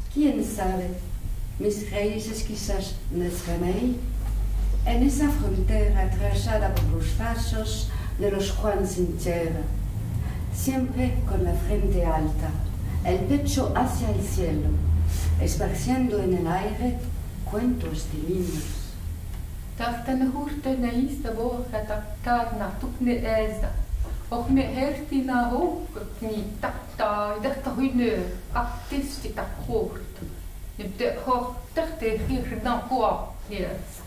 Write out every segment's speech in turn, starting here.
Quién sabe, mis raíces quizás nazcan ahí, en esa frontera atravesada por los pasos de los Juan sin tierra, siempre con la frente alta, el pecho hacia el cielo, esparciendo en el aire cuentos de niños. Tahtan hurten na ista bocha taktarna tukne eza. Och me hertina hokni takta idakta huyne aktisti takhort. Nibde hok takte hirna kwa yes.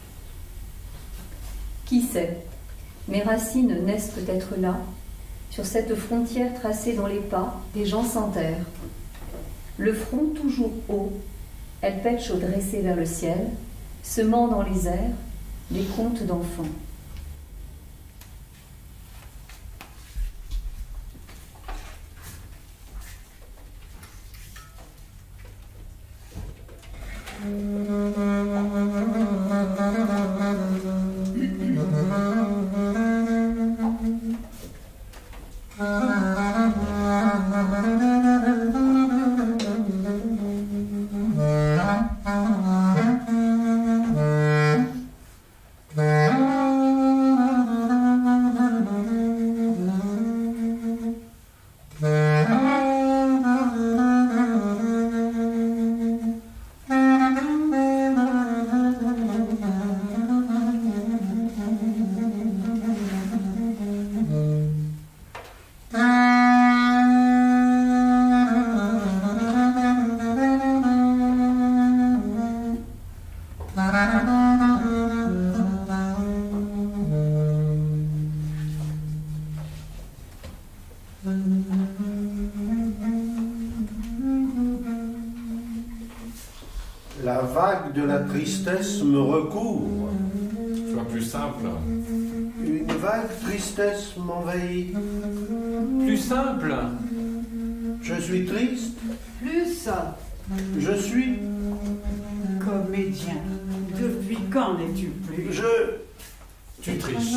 Qui sait, mes racines naissent peut-être là, sur cette frontière tracée dans les pas des gens sans terre. Le front toujours haut, elle pêche au dressé vers le ciel, semant dans les airs des contes d'enfants. La vague de la tristesse me recouvre. Sois plus simple. Une vague tristesse m'envahit. Plus simple. Je suis triste. Plus Je suis. comédien. Depuis quand n'es-tu plus? Tu triches.